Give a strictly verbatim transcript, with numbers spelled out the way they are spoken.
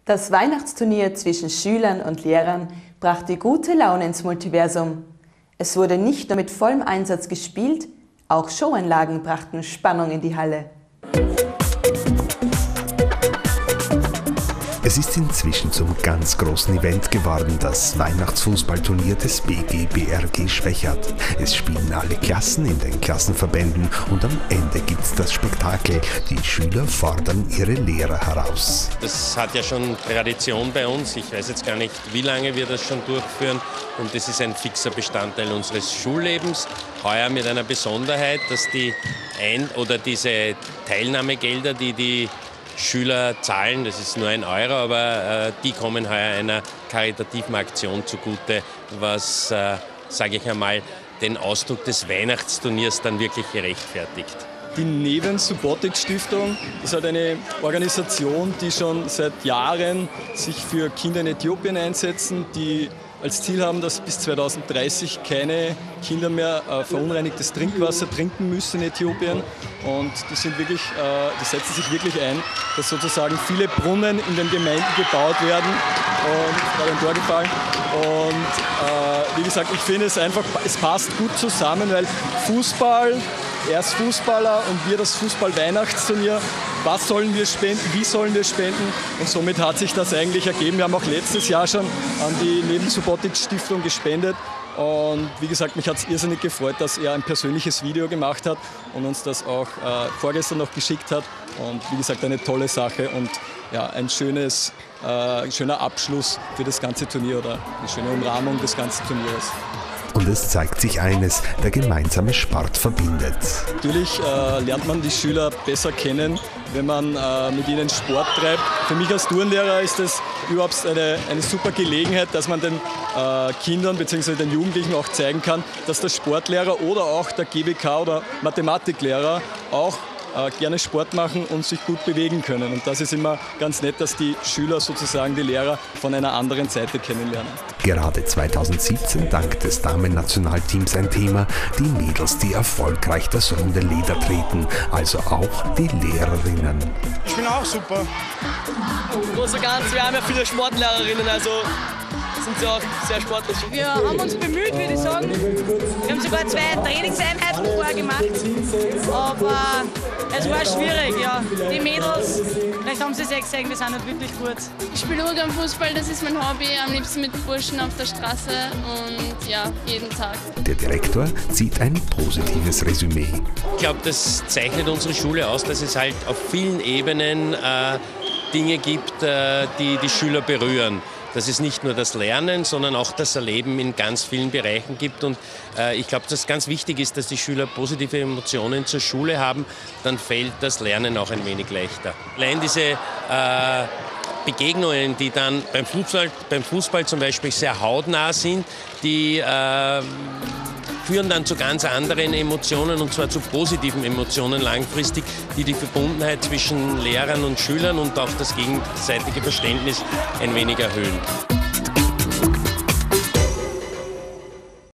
Das Weihnachtsturnier zwischen Schülern und Lehrern brachte gute Laune ins Multiversum. Es wurde nicht nur mit vollem Einsatz gespielt, auch Showanlagen brachten Spannung in die Halle. Es ist inzwischen zum ganz großen Event geworden, das Weihnachtsfußballturnier des B G B R G Schwechat. Es spielen alle Klassen in den Klassenverbänden und am Ende gibt es das Spektakel. Die Schüler fordern ihre Lehrer heraus. Das hat ja schon Tradition bei uns. Ich weiß jetzt gar nicht, wie lange wir das schon durchführen. Und das ist ein fixer Bestandteil unseres Schullebens. Heuer mit einer Besonderheit, dass die Ein- oder diese Teilnahmegelder, die die Schüler zahlen, das ist nur ein Euro, aber äh, die kommen heuer einer karitativen Aktion zugute, was, äh, sage ich einmal, den Ausdruck des Weihnachtsturniers dann wirklich gerechtfertigt. Die Neven Subotic Stiftung ist halt eine Organisation, die schon seit Jahren sich für Kinder in Äthiopien einsetzen, die als Ziel haben, dass bis zweitausenddreißig keine Kinder mehr äh, verunreinigtes Trinkwasser trinken müssen in Äthiopien. Und die, sind wirklich, äh, die setzen sich wirklich ein, dass sozusagen viele Brunnen in den Gemeinden gebaut werden. Und gerade ein Tor gefallen. Und äh, wie gesagt, ich finde es einfach, es passt gut zusammen, weil Fußball, er ist Fußballer und wir das Fußball-Weihnachtsturnier. Was sollen wir spenden, wie sollen wir spenden? Und somit hat sich das eigentlich ergeben. Wir haben auch letztes Jahr schon an die Neven Subotic Stiftung gespendet. Und wie gesagt, mich hat es irrsinnig gefreut, dass er ein persönliches Video gemacht hat und uns das auch äh, vorgestern noch geschickt hat. Und wie gesagt, eine tolle Sache und ja, ein schönes, äh, schöner Abschluss für das ganze Turnier oder eine schöne Umrahmung des ganzen Turniers. Und es zeigt sich eines, der gemeinsame Sport verbindet. Natürlich äh, lernt man die Schüler besser kennen, wenn man äh, mit ihnen Sport treibt. Für mich als Turnlehrer ist das überhaupt eine, eine super Gelegenheit, dass man den äh, Kindern bzw. den Jugendlichen auch zeigen kann, dass der Sportlehrer oder auch der G W K oder Mathematiklehrer auch äh, gerne Sport machen und sich gut bewegen können. Und das ist immer ganz nett, dass die Schüler sozusagen die Lehrer von einer anderen Seite kennenlernen. Gerade zweitausendsiebzehn dank des Damen-Nationalteams ein Thema, die Mädels, die erfolgreich das runde Leder treten, also auch die Lehrerinnen. Ich bin auch super. Im Großen und Ganzen, wir haben ja viele Sportlehrerinnen, also sind sie auch sehr sportlich. Wir haben uns bemüht, würde ich sagen. Wir haben sogar zwei Trainingseinheiten vorher gemacht, aber es war schwierig, ja. Die Mädels, vielleicht haben sie es gesehen, die sind nicht wirklich gut. Ich spiele urgern Fußball, das ist mein Hobby, am liebsten mit Burschen auf der Straße und ja, jeden Tag. Der Direktor zieht ein positives Resümee. Ich glaube, das zeichnet unsere Schule aus, dass es halt auf vielen Ebenen äh, Dinge gibt, äh, die die Schüler berühren. Dass es nicht nur das Lernen, sondern auch das Erleben in ganz vielen Bereichen gibt. Und äh, ich glaube, dass ganz wichtig ist, dass die Schüler positive Emotionen zur Schule haben. Dann fällt das Lernen auch ein wenig leichter. Allein diese äh, Begegnungen, die dann beim Fußball, beim Fußball zum Beispiel sehr hautnah sind, die äh, führen dann zu ganz anderen Emotionen, und zwar zu positiven Emotionen langfristig, die die Verbundenheit zwischen Lehrern und Schülern und auch das gegenseitige Verständnis ein wenig erhöhen.